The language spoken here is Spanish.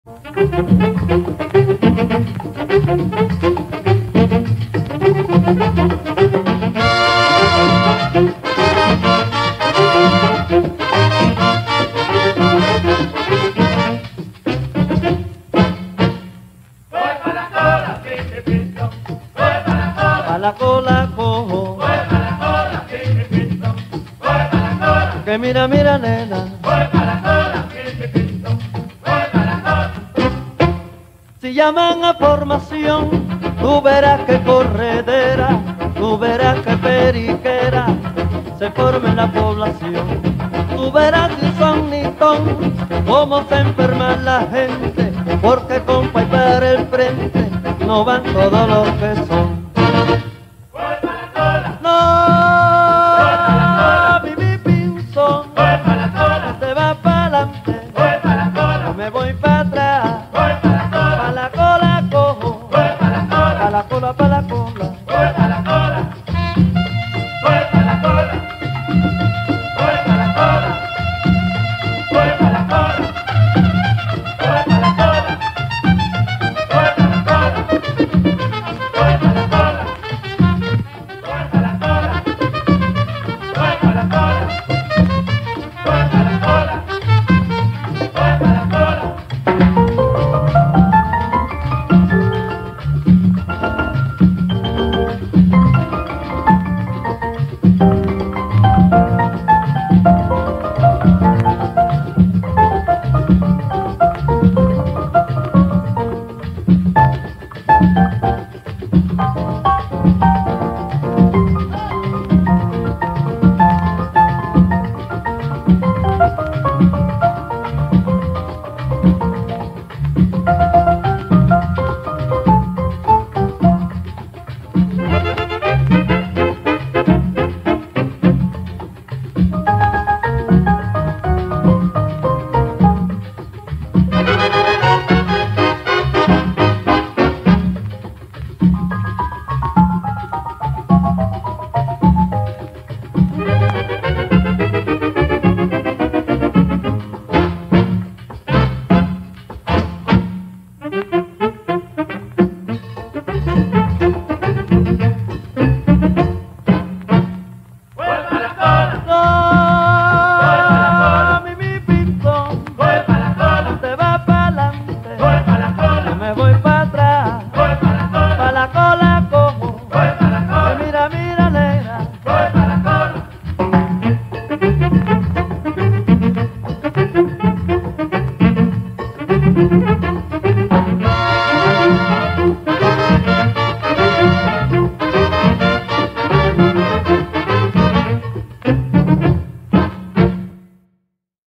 A la cola cojo, que mira, mira nena, si llaman a formación, tú verás que corredera, tú verás que periquera, se forma en la población, tú verás sin son ni ton, cómo se enferma la gente, porque compa y para el frente, no van todos los que son. No, mi pinzón, se va para adelante, yo me voy para atrás, pa' la cola cojo, pa' la cola, pa' la cola.